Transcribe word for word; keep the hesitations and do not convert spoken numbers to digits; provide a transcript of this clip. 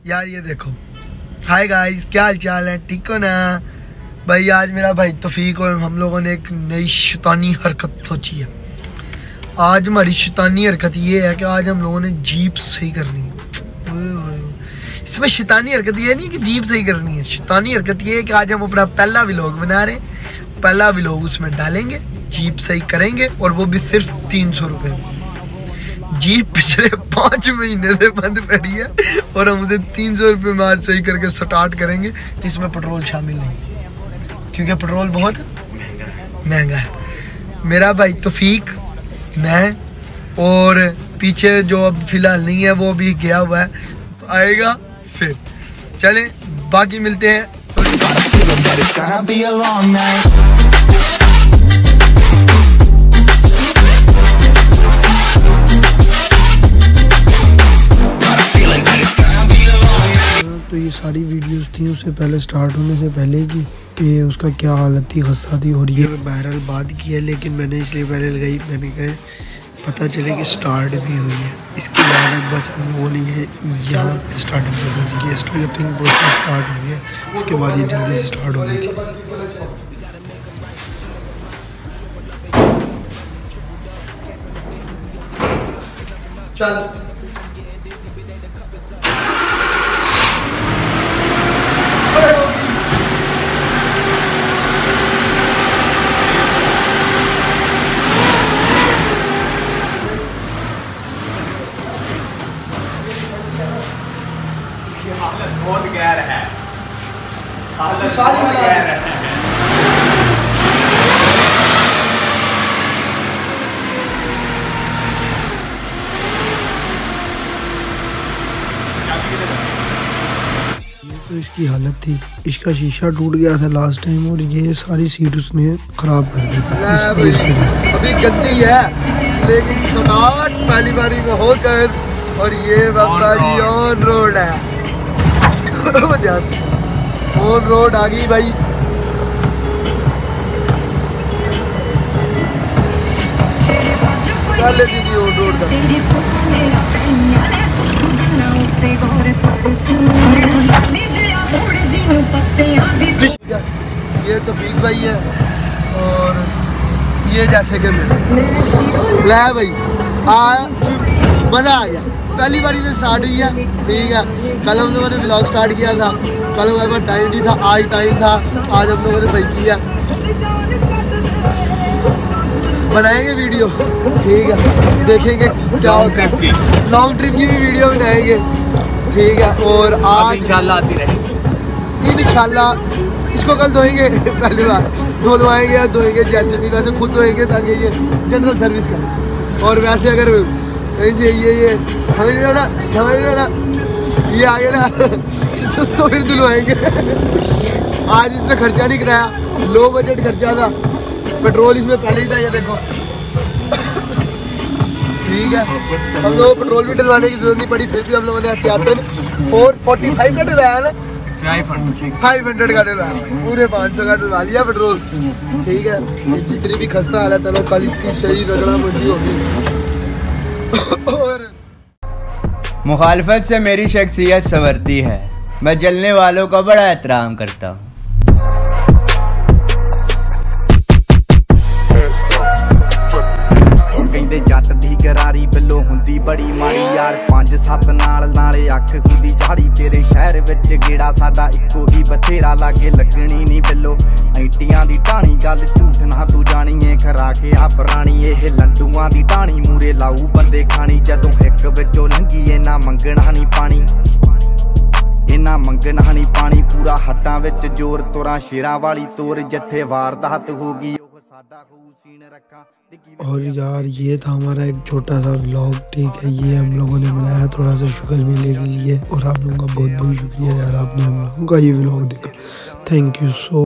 यार ये देखो, हाय गाइस, क्या हाल चाल है, ठीक हो ना भाई। आज मेरा भाई तौफीक और हम लोगों ने एक नई शैतानी हरकत सोची है। आज हमारी शैतानी हरकत ये है कि आज हम लोगों ने जीप सही करनी है। इसमें शैतानी हरकत ये नहीं कि जीप सही करनी है, शैतानी हरकत ये है कि आज हम अपना पहला व्लॉग बना रहे हैं। पहला व्लॉग उसमें डालेंगे, जीप सही करेंगे और वो भी सिर्फ तीन सौ रुपये में। जीप पिछले पाँच महीने से बंद पड़ी है और हम उसे तीन सौ रुपये में आज सही करके स्टार्ट करेंगे। जिसमें पेट्रोल शामिल नहीं, क्योंकि पेट्रोल बहुत महंगा है। मेरा भाई तौफीक, मैं और पीछे जो अब फिलहाल नहीं है वो भी गया हुआ है, आएगा फिर। चलें बाकी मिलते हैं। तो ये सारी वीडियोस थी उससे पहले, स्टार्ट होने से पहले की, कि उसका क्या हालत थी, खस्ता थी। और ये बहरहाल बात की है, लेकिन मैंने इसलिए पहले लगाई, मैंने कहा पता चले कि स्टार्ट भी हुई है। इसके बाद बस वो नहीं है, यहाँ स्टार्टिंग प्रोसेस की स्टार्टिंग प्रोसेस स्टार्ट हुई है, उसके बाद ये जल्दी से स्टार्ट हो गई थी। चल हालत बहुत गैर है, हालत सारी बहुत गैर है। ये तो इसकी हालत थी, इसका शीशा टूट गया था लास्ट टाइम और ये सारी सीट उसने खराब कर दी। अभी गंदी है लेकिन स्टार्ट पहली बारी में होकर, और ये बाबा जी ऑन रोड है। ऑन रोड आ गई भाई। पहले दिन ही ऑन रोड का। ये तो तौफीक भाई है और ये जैसे कि मैं ले भाई आज मज़ा आ गया। पहली बारी में स्टार्ट हुई है, ठीक है। कल हम लोगों ने व्लॉग स्टार्ट किया था, कल हमारे पास टाइम नहीं था, आज टाइम था, आज हम लोगों ने भाई किया। बनाएंगे वीडियो, ठीक है, देखेंगे क्या होता है। लॉन्ग ट्रिप की भी वीडियो बनाएंगे, ठीक है। और आज इंशाल्लाह आती रहेगी, इंशाल्लाह। इसको कल धोएंगे, पहली बार धुलवाएंगे या धोएंगे जैसे भी, वैसे खुद धोएंगे ताकि ये जनरल सर्विस करें। और वैसे अगर ये ये ये समझ रहे हो ना, समझ रहे हो ना, ये आगे ना तो फिर धुलवाएंगे। आज इसने खर्चा नहीं कराया, लो बजट खर्चा था। पेट्रोल इसमें पहले ही था, ये देखो, ठीक है। हम लोग पेट्रोल भी डलवाने की जरूरत नहीं पड़ी, फिर भी हम लोगों ने ऐसे आते फोर फोर्टी फाइव का डलवाया ना, फाइव हंड्रेड का डलवाया, पूरे पाँच सौ का डलवा लिया पेट्रोल, ठीक है। जितनी भी खस्ता हालत है, कल इसकी सही रगड़ा मुझी होगी। और मुखालफत से मेरी शख्सियत संवरती है, मैं जलने वालों का बड़ा एहतराम करता हूँ। ਕਹਿੰਦੇ ਜੱਟ ਦੀ ਗਰਾਰੀ ਬਿੱਲੋ ਹੁੰਦੀ ਬੜੀ ਮਾੜੀ ਯਾਰ, ਪੰਜ ਸੱਤ ਨਾਲ ਨਾਲੇ ਅੱਖ ਹੁੰਦੀ ਝਾੜੀ। ਤੇਰੇ ਸ਼ਹਿਰ ਵਿੱਚ ਗੇੜਾ ਸਾਡਾ ਇੱਕੋ ਹੀ ਬਥੇਰਾ, ਲਾਗੇ ਲੱਗਣੀ ਨਹੀਂ ਬਿੱਲੋ ਐਂਟੀਆਂ ਦੀ ਢਾਣੀ। ਗੱਲ ਝੂਠ ਨਾ ਤੂੰ ਜਾਣੀਏ, ਖਰਾ ਕੇ ਆ ਪੁਰਾਣੀ ਇਹ ਲੰਡੂਆਂ ਦੀ ਢਾਣੀ। ਮੂਰੇ ਲਾਊ ਬੰਦੇ ਖਾਣੀ, ਜਦੋਂ ਇੱਕ ਵਿੱਚੋਂ ਲੰਘੀ ਇਹਨਾਂ ਮੰਗਣਾ ਨਹੀਂ ਪਾਣੀ, ਇਹਨਾਂ ਮੰਗਣਾ ਨਹੀਂ ਪਾਣੀ। ਪੂਰਾ ਹੱਟਾਂ ਵਿੱਚ ਜ਼ੋਰ, ਤੁਰਾਂ ਸ਼ੇਰਾਂ ਵਾਲੀ ਤੋਰ, ਜਿੱਥੇ वारदात होगी ਉਹ ਸਾਡਾ ਹੋਊ ਸੀਨ ਰੱਖਾਂ। और यार ये था हमारा एक छोटा सा व्लॉग, ठीक है। ये हम लोगों ने बनाया थोड़ा सा शक्ल मिलने के लिए, और आप लोगों का बहुत बहुत शुक्रिया यार, आपने हम लोगों का ये व्लॉग देखा। Thank you so